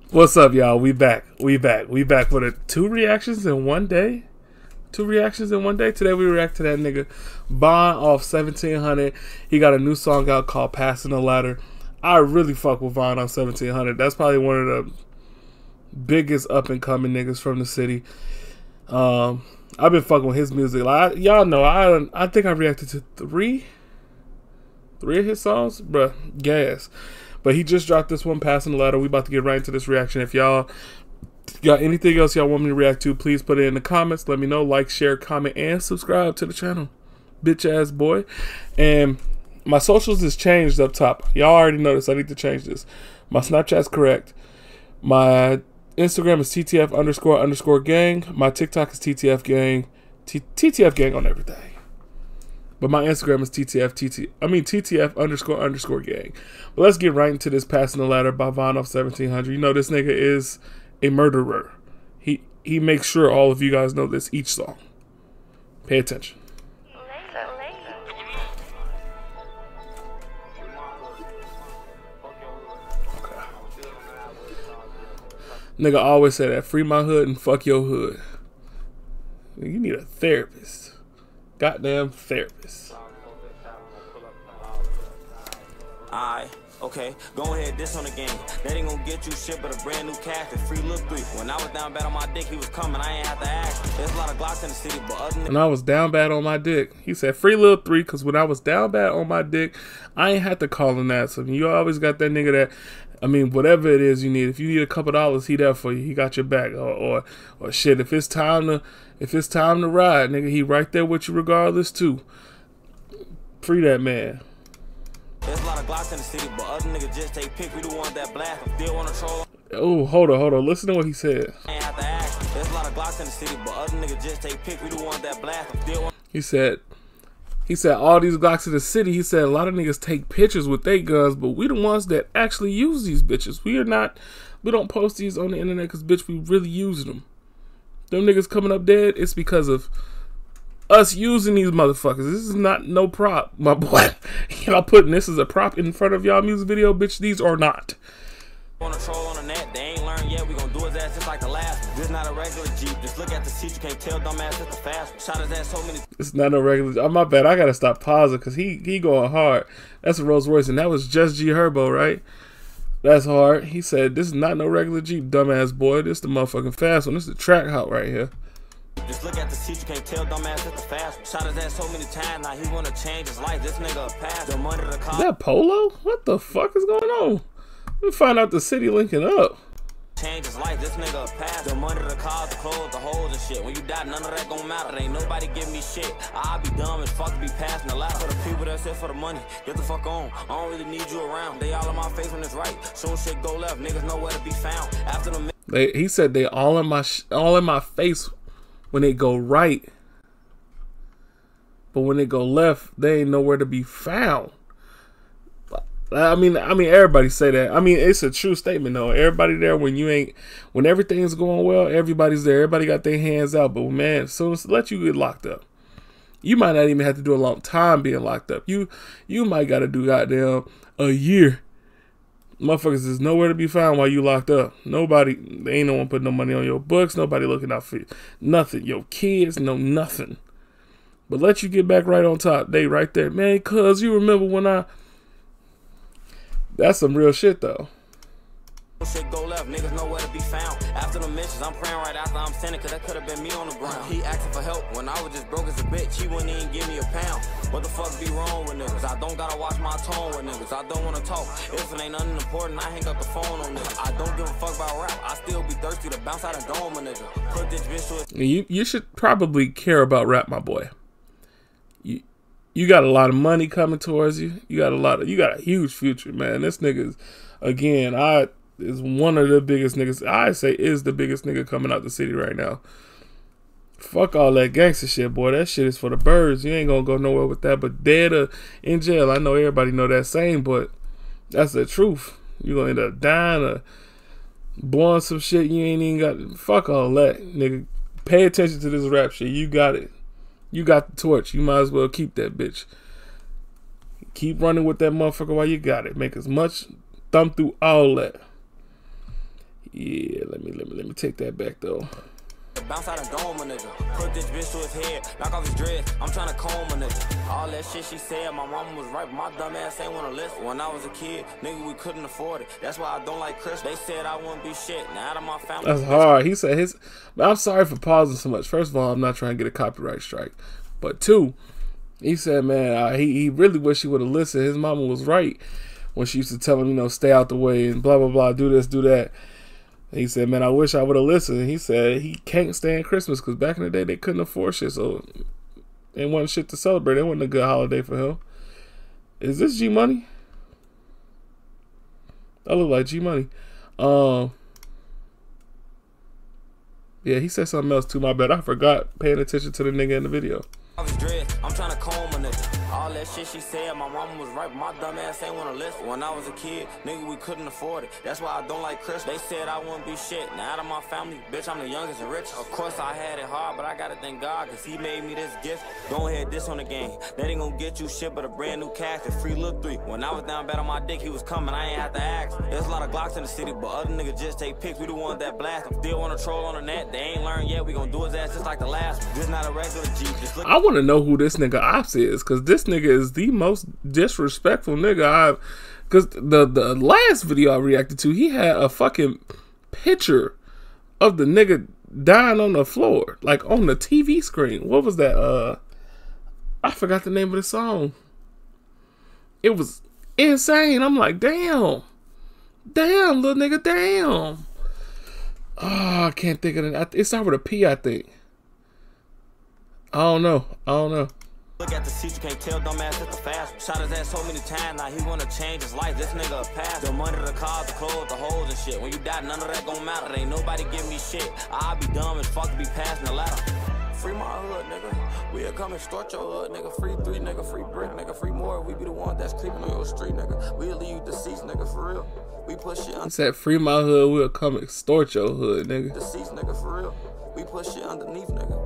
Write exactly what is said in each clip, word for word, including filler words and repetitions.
What's up, y'all? We back. We back. We back with a two reactions in one day. Two reactions in one day. Today we react to that nigga Von off seventeen hundred. He got a new song out called Passing the Ladder. I really fuck with Von on seventeen hundred. That's probably one of the biggest up and coming niggas from the city. Um, I've been fucking with his music. Like y'all know, I I think I reacted to three, three of his songs, bruh. Gas. But he just dropped this one, Passing the Ladder. We about to get right into this reaction. If y'all got anything else y'all want me to react to, please put it in the comments. Let me know. Like, share, comment, and subscribe to the channel. Bitch ass boy. And my socials is changed up top. Y'all already noticed I need to change this. My Snapchat's correct. My Instagram is T T F underscore underscore gang. My TikTok is T T F gang. T T F gang on everything. But my Instagram is T T F T T. I mean T T F underscore underscore gang. But let's get right into this Passing the Ladder by Von off seventeen hundred. You know this nigga is a murderer. He he makes sure all of you guys know this each song. Pay attention. Okay. Nigga always say that, free my hood and fuck your hood. You need a therapist. Goddamn therapist. Alright, okay, go ahead, this on the game. That ain't gonna get you shit but a brand new cast and free Lil three. When I was down bad on my dick, he was coming, I ain't have to ask. There's a lot of Glocks in the city, but other than when I was down bad on my dick, he said free Lil three, cause when I was down bad on my dick, I ain't had to call and ask him. You always got that nigga that, I mean, whatever it is you need. If you need a couple dollars, he there for you. He got your back. Or, or, or shit. If it's time to, if it's time to ride, nigga, he right there with you regardless too. Free that man. There's a lot of Glocks in the city, but other niggas just take pick. We the ones that blast. Still wanna troll. Oh, hold on, hold on. Listen to what he said. I ain't have to ask. There's a lot of Glocks in the city, but other niggas just take pick. We the ones that blast. Still wanna. He said. He said all these Glocks in the city, he said a lot of niggas take pictures with their guns, but we the ones that actually use these bitches. We are not, we don't post these on the internet because, bitch, we really use them. Them niggas coming up dead, it's because of us using these motherfuckers. This is not no prop, my boy. Y'all putting this as a prop in front of y'all music video, bitch. These are not. On a troll on the net, they ain't learned yet. We gon' do his ass just like the last. This not a regular Jeep. Just look at the seat. You can't tell dumbass it's the fast. Shot his ass so many. It's not no regular. Oh, my bad. I gotta stop pausing because he he going hard. That's a Rolls Royce, and that was just G Herbo, right? That's hard. He said this is not no regular Jeep, dumbass boy. This the motherfucking fast one. This is the track hot right here. Just look at the seat, you can't tell dumbass it's the fast. Shot his ass so many times. Now he wanna change his life. This nigga a pass. The money to the car. Is that Polo? What the fuck is going on? We find out the city linking up. Change his life, this nigga a pass. The money, the cars, the clothes, the hoes and shit. When you die, none of that gon' matter. Ain't nobody give me shit. I'll be dumb as fuck to be passing the ladder. For the people that said for the money, get the fuck on. I don't really need you around. They all in my face when it's right. Soon shit go left, niggas know where to be found. After the they, he said they all in my sh all in my face when they go right, but when they go left, they ain't nowhere to be found. I mean, I mean, everybody say that. I mean, it's a true statement, though. Everybody there when you ain't, when everything's going well, everybody's there. Everybody got their hands out. But man, as soon as let you get locked up, you might not even have to do a long time being locked up. You, you might got to do goddamn a year. Motherfuckers is nowhere to be found while you locked up. Nobody, they ain't no one putting no money on your books. Nobody looking out for you. Nothing. Your kids, no nothing. But let you get back right on top. They right there, man. Cause you remember when I. That's some real shit, though. Shit go left, niggas know where to be found. After the missions, I'm praying right after I'm sending, cause that could have been me on the ground. He asking for help when I was just broke as a bitch. He wouldn't even give me a pound. What the fuck be wrong with niggas? I don't gotta watch my tone with niggas. I don't wanna talk. If it ain't nothing important, I hang up the phone on niggas. I don't give a fuck about rap. I still be thirsty to bounce out and dome a nigga. Put this bitch to a you you should probably care about rap, my boy. You You got a lot of money coming towards you. You got a lot of, you got a huge future, man. This nigga's, again, I is one of the biggest niggas. I say is the biggest nigga coming out the city right now. Fuck all that gangster shit, boy. That shit is for the birds. You ain't gonna go nowhere with that. But dead or in jail, I know everybody know that saying, but that's the truth. You gonna end up dying or blowing some shit you ain't even got. Fuck all that, nigga. Pay attention to this rap shit. You got it. You got the torch. You might as well keep that bitch. Keep running with that motherfucker while you got it. Make as much thumb through all that. Yeah, let me let me let me take that back though. Bounce out and dome a nigga. Put this bitch to his head, knock off his dreads. I'm trying to comb a nigga. All that shit she said, my mama was right, but my dumb ass ain't wanna listen. When I was a kid, nigga, we couldn't afford it. That's why I don't like Chris. They said I wouldn't be shit. Now out of my family. That's hard. He said his. I'm sorry for pausing so much. First of all, I'm not trying to get a copyright strike. But two, he said, man, uh, he he really wish he would have listened. His mama was right when she used to tell him, you know, stay out the way and blah blah blah, do this, do that. He said, man, I wish I would have listened. He said he can't stand Christmas because back in the day they couldn't afford shit, so it wasn't shit to celebrate. It wasn't a good holiday for him. Is this G Money? That look like G Money. Um, yeah, he said something else too. My bad. I forgot paying attention to the nigga in the video. I'm trying to comb a nigga. All that shit she said, my mama was right, but my dumb ass ain't wanna listen. When I was a kid, nigga, we couldn't afford it. That's why I don't like Chris. They said I wouldn't be shit. Now out of my family, bitch, I'm the youngest and richest. Of course I had it hard, but I gotta thank God, cause he made me this gift. Go ahead, this on the game. That ain't gonna get you shit but a brand new cast and free look three. When I was down bad on my dick, he was coming, I ain't have to ask. There's a lot of Glocks in the city, but other niggas just take pics. We the ones that blast. I'm still on a troll on the net. They ain't learned yet. We gonna do his ass just like the last one. This not a regular Jeep. Just look. I wanna know who this nigga Ops is, cause this nigga is the most disrespectful nigga I've. Cause the the last video I reacted to, he had a fucking picture of the nigga dying on the floor, like on the T V screen. What was that? Uh, I forgot the name of the song. It was insane. I'm like, damn, damn, little nigga, damn. Oh, I can't think of it. It started with a P, I think. I don't know. I don't know. Look at the seats, you can't tell dumb ass it's the fast. Shot his ass so many times, now he wanna change his life. This nigga a pass. The money, the cars, the clothes, the hoes and shit. When you die, none of that gon' matter. Ain't nobody give me shit. I'll be dumb as fuck to be passing the ladder. Free my hood, nigga. We'll come and start your hood, nigga. Free three, nigga. Free brick, nigga. Free more. We be the one that's creeping on your street, nigga. We'll leave you deceased, nigga, for real. We push shit. He said, free my hood, we'll come extort your hood, nigga. Deceased, nigga, for real. We push shit underneath, nigga.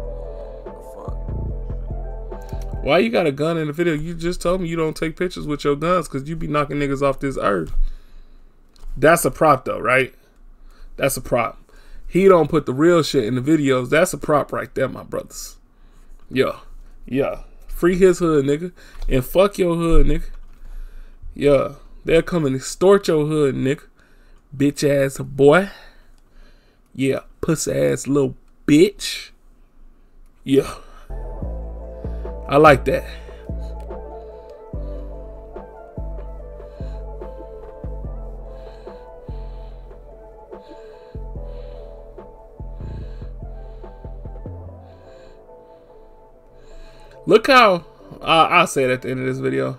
Why you got a gun in the video? You just told me you don't take pictures with your guns because you be knocking niggas off this earth. That's a prop though, right? That's a prop. He don't put the real shit in the videos. That's a prop right there, my brothers. Yeah. Yeah. Free his hood, nigga. And fuck your hood, nigga. Yeah. They'll come and extort your hood, nigga. Bitch ass boy. Yeah. Pussy ass little bitch. Yeah. I like that. Look how, uh, I'll say it at the end of this video.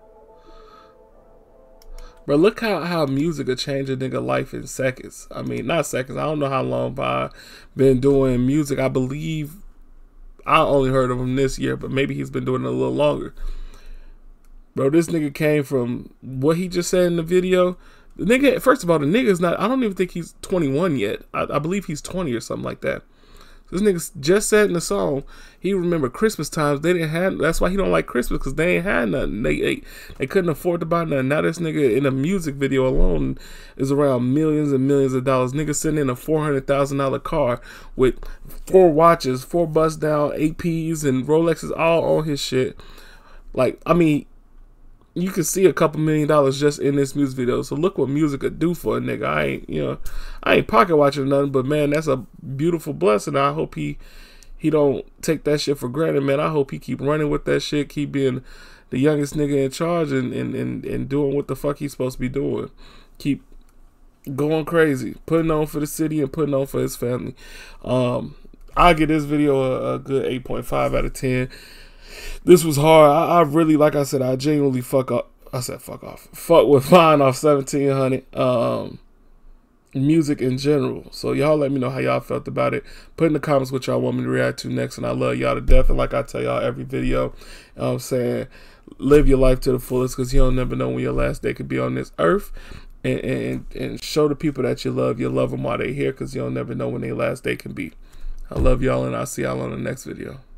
But look how, how music will change a nigga life in seconds. I mean, not seconds. I don't know how long I've been doing music. I believe I only heard of him this year, but maybe he's been doing it a little longer. Bro, this nigga came from what he just said in the video. The nigga, first of all, the nigga's not, I don't even think he's twenty-one yet. I, I believe he's twenty or something like that. This nigga just said in the song, he remember Christmas times. They didn't have, that's why he don't like Christmas, because they ain't had nothing. They, they they couldn't afford to buy nothing. Now this nigga in a music video alone is around millions and millions of dollars. Nigga sitting in a four hundred thousand dollar car with four watches, four bust down A Ps and Rolexes all on his shit. Like, I mean, you can see a couple million dollars just in this music video. So look what music could do for a nigga. I ain't, you know, I ain't pocket watching nothing, but man, that's a beautiful blessing. I hope he he don't take that shit for granted, man. I hope he keep running with that shit, keep being the youngest nigga in charge and and, and, and doing what the fuck he's supposed to be doing. Keep going crazy, putting on for the city and putting on for his family. Um, I'll give this video a, a good eight point five out of ten. This was hard. I, I really, like I said, I genuinely fuck up. I said fuck off. Fuck with Vine off seventeen hundred. Um, music in general. So y'all let me know how y'all felt about it. Put in the comments what y'all want me to react to next. And I love y'all to death. And like I tell y'all every video, you know what I'm saying, live your life to the fullest, because you don't never know when your last day could be on this earth. And, and, and show the people that you love, you love them while they're here, because you don't never know when their last day can be. I love y'all, and I'll see y'all on the next video.